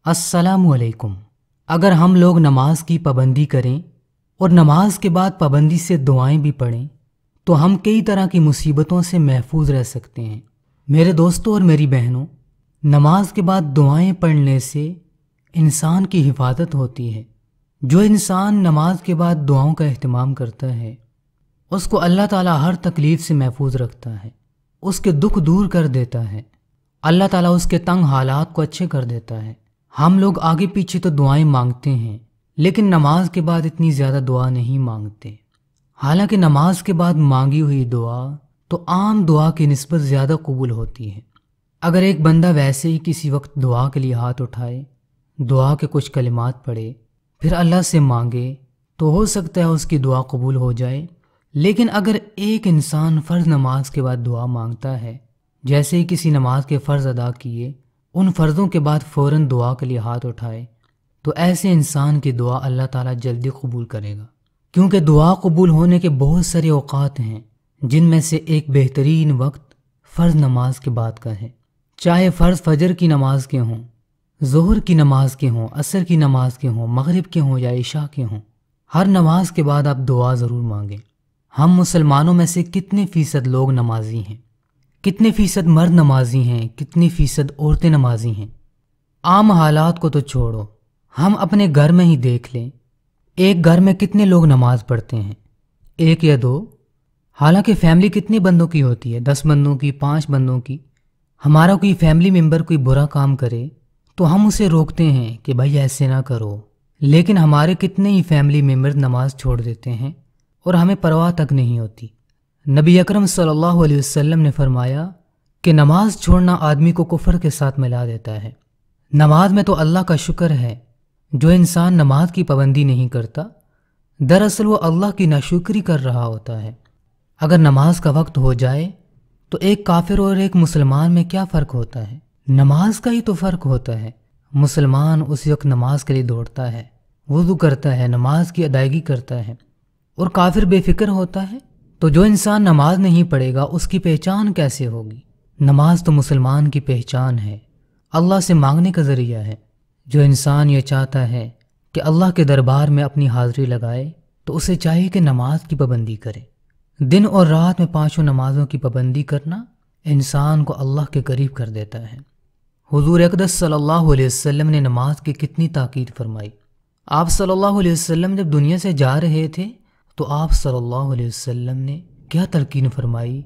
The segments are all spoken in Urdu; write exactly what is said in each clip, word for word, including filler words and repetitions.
السلام علیکم۔ اگر ہم لوگ نماز کی پابندی کریں اور نماز کے بعد پابندی سے دعائیں بھی پڑھیں تو ہم کئی طرح کی مصیبتوں سے محفوظ رہ سکتے ہیں۔ میرے دوستوں اور میری بہنوں، نماز کے بعد دعائیں پڑھنے سے انسان کی حفاظت ہوتی ہے۔ جو انسان نماز کے بعد دعاؤں کا اہتمام کرتا ہے اس کو اللہ تعالیٰ ہر تکلیف سے محفوظ رکھتا ہے، اس کے دکھ دور کر دیتا ہے، اللہ تعالیٰ اس کے تنگ حالات کو اچھے کر دیتا ہے۔ ہم لوگ آگے پیچھے تو دعائیں مانگتے ہیں لیکن نماز کے بعد اتنی زیادہ دعا نہیں مانگتے۔ حالانکہ نماز کے بعد مانگی ہوئی دعا تو عام دعا کی نسبت زیادہ قبول ہوتی ہے۔ اگر ایک بندہ ویسے ہی کسی وقت دعا کے لیے ہاتھ اٹھائے، دعا کے کچھ کلمات پڑھے، پھر اللہ سے مانگے تو ہو سکتا ہے اس کی دعا قبول ہو جائے۔ لیکن اگر ایک انسان فرض نماز کے بعد دعا مانگتا ہے، جیسے ہی کسی نماز کے فرض ادا کیے، ان فرضوں کے بعد فوراً دعا کے لیے ہاتھ اٹھائے، تو ایسے انسان کی دعا اللہ تعالیٰ جلدی قبول کرے گا، کیونکہ دعا قبول ہونے کے بہت سارے اوقات ہیں جن میں سے ایک بہترین وقت فرض نماز کے بعد کا ہے۔ چاہے فرض فجر کی نماز کے ہوں، ظہر کی نماز کے ہوں، عصر کی نماز کے ہوں، مغرب کے ہوں یا عشاء کے ہوں، ہر نماز کے بعد آپ دعا ضرور مانگیں۔ ہم مسلمانوں میں سے کتنے فیصد لوگ نمازی ہیں؟ کتنے فیصد مرد نمازی ہیں؟ کتنی فیصد عورتیں نمازی ہیں؟ عام حالات کو تو چھوڑو، ہم اپنے گھر میں ہی دیکھ لیں، ایک گھر میں کتنے لوگ نماز پڑھتے ہیں؟ ایک یا دو؟ حالانکہ فیملی کتنے بندوں کی ہوتی ہے؟ دس بندوں کی، پانچ بندوں کی۔ ہمارا کوئی فیملی ممبر کوئی برا کام کرے تو ہم اسے روکتے ہیں کہ بھائی ایسے نہ کرو، لیکن ہمارے کتنے ہی فیملی ممبر نماز چھوڑ دیتے ہیں اور ہمیں پرواہ تک نہیں ہوتی۔ نبی اکرم صلی اللہ علیہ وسلم نے فرمایا کہ نماز چھوڑنا آدمی کو کفر کے ساتھ ملا دیتا ہے۔ نماز میں تو اللہ کا شکر ہے، جو انسان نماز کی پابندی نہیں کرتا دراصل وہ اللہ کی ناشکری کر رہا ہوتا ہے۔ اگر نماز کا وقت ہو جائے تو ایک کافر اور ایک مسلمان میں کیا فرق ہوتا ہے؟ نماز کا ہی تو فرق ہوتا ہے۔ مسلمان اسی وقت نماز کے لیے دوڑتا ہے، وضو کرتا ہے، نماز کی ادائیگی کرتا ہے، اور کافر بے فکر ہوتا ہے۔ تو جو انسان نماز نہیں پڑھے گا اس کی پہچان کیسے ہوگی؟ نماز تو مسلمان کی پہچان ہے، اللہ سے مانگنے کا ذریعہ ہے۔ جو انسان یہ چاہتا ہے کہ اللہ کے دربار میں اپنی حاضری لگائے تو اسے چاہیے کہ نماز کی پابندی کرے۔ دن اور رات میں پانچوں نمازوں کی پابندی کرنا انسان کو اللہ کے قریب کر دیتا ہے۔ حضور اقدس صلی اللہ علیہ وسلم نے نماز کی کتنی تاکید فرمائی۔ آپ صلی اللہ علیہ وسلم جب دنیا سے جا رہے تھے تو آپ صلی اللہ علیہ وسلم نے کیا تلقین فرمائی؟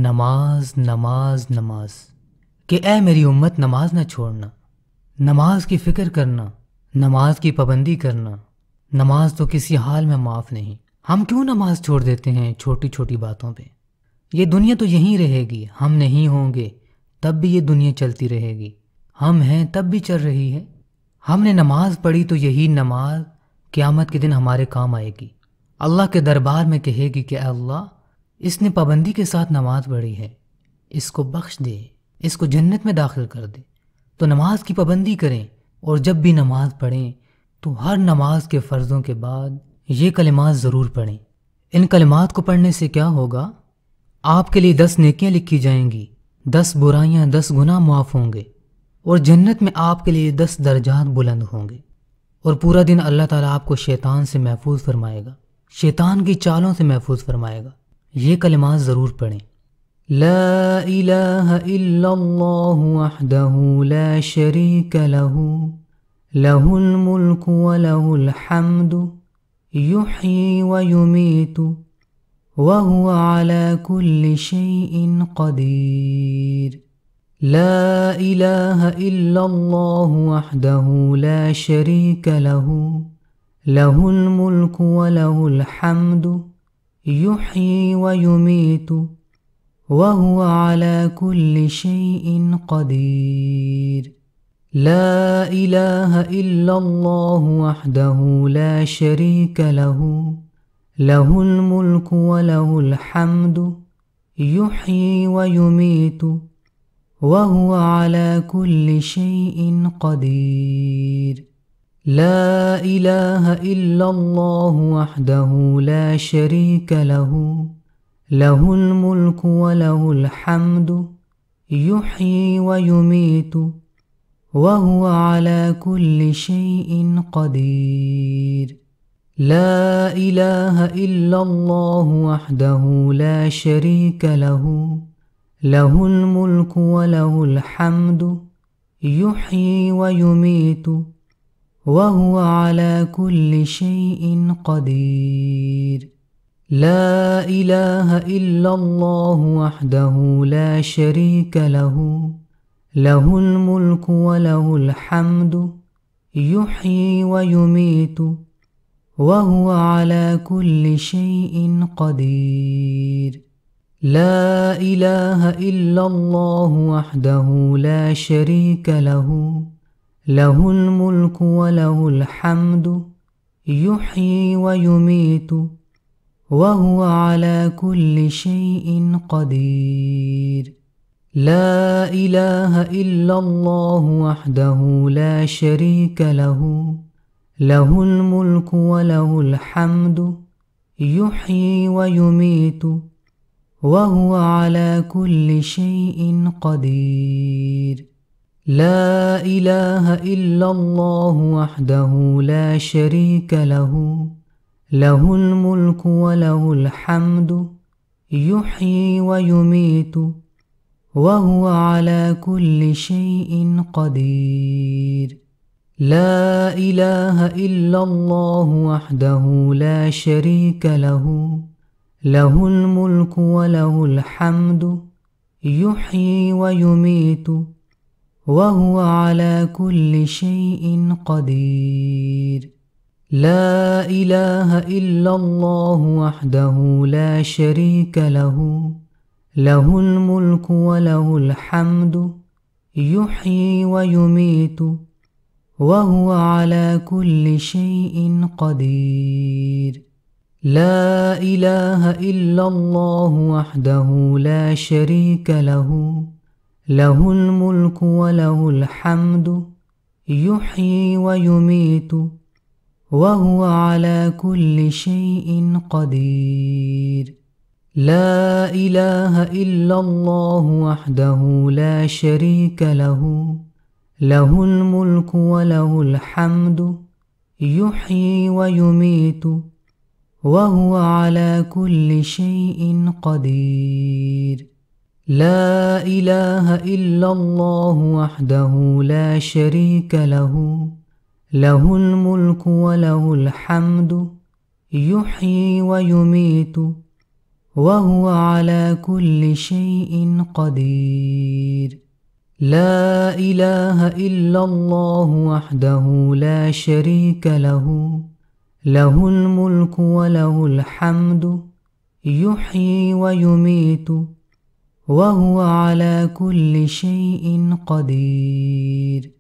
نماز نماز نماز، کہ اے میری امت نماز نہ چھوڑنا، نماز کی فکر کرنا، نماز کی پابندی کرنا، نماز تو کسی حال میں معاف نہیں۔ ہم کیوں نماز چھوڑ دیتے ہیں چھوٹی چھوٹی باتوں پہ؟ یہ دنیا تو یہیں رہے گی، ہم نہیں ہوں گے تب بھی یہ دنیا چلتی رہے گی، ہم ہیں تب بھی چل رہی ہے۔ ہم نے نماز پڑھی تو یہی نماز قیامت کے دن ہمارے کام آئے گی۔ اللہ کے دربار میں کہے گی کہ اے اللہ، اس نے پابندی کے ساتھ نماز پڑھی ہے، اس کو بخش دے، اس کو جنت میں داخل کر دے۔ تو نماز کی پابندی کریں، اور جب بھی نماز پڑھیں تو ہر نماز کے فرضوں کے بعد یہ کلمات ضرور پڑھیں۔ ان کلمات کو پڑھنے سے کیا ہوگا؟ آپ کے لیے دس نیکیاں لکھی جائیں گی، دس برائیاں، دس گناہ معاف ہوں گے، اور جنت میں آپ کے لیے دس درجات بلند ہوں گے، اور پورا دن اللہ تعالیٰ آپ کو شیطان سے محفوظ فرمائے گا، شیطان کی چالوں سے محفوظ فرمائے گا۔ یہ کلمات ضرور پڑھیں۔ لا الہ الا اللہ وحدہ لا شریک لہ، لہ الملک ولہ الحمد، یحیی ویمیت وہو علی کل شیء قدیر۔ لا الہ الا اللہ وحدہ لا شریک لہ، لہ الملک ولہ الحمد، یحیی ویمیت وہو علی کل شیء قدیر۔ لا الہ الا اللہ وحدہ لا شریک لہ، لہ الملک ولہ الحمد، یحیی ویمیت وہو علی کل شیء قدیر۔ لا الہ الا اللہ وحدہ لا شریک لہ، لہ الملک ولہ الحمد، یحیی ویمیت وهو على كل شيء قدير. لا إله إلا الله وحده لا شريك له، له الملك وله الحمد، يحيي ويميت، وهو على كل شيء قدير. لا إله إلا الله وحده لا شريك له، له الملك وله الحمد، يحيي ويميت، وهو على كل شيء قدير. لا إله إلا الله وحده لا شريك له، له الملك وله الحمد، يحيي ويميت، وهو على كل شيء قدير. لا إله إلا الله وحده لا شريك له، له الملك وله الحمد، يحيي ويميت، وهو على كل شيء قدير. لا إله إلا الله وحده لا شريك له، له الملك وله الحمد، يحيي ويميت، وهو على كل شيء قدير. لا إله إلا الله وحده لا شريك له، له الملك وله الحمد، يحيي ويميت، وهو على كل شيء قدير. لا إله إلا الله وحده لا شريك له، له الملك وله الحمد، يحيي ويميت، وهو على كل شيء قدير. لا إله إلا الله وحده لا شريك له، له الملك وله الحمد، يحيي ويميت، وهو على كل شيء قدير. لا إله إلا الله وحده لا شريك له، له الملك وله الحمد، يحيي ويميت، وهو على كل شيء قدير. لا إله إلا الله وحده لا شريك له، له الملك وله الحمد، يحيي ويميت، وهو على كل شيء قدير. لا إله إلا الله وحده لا شريك له، له الملك وله الحمد، يحيي ويميت، وهو على كل شيء قدير.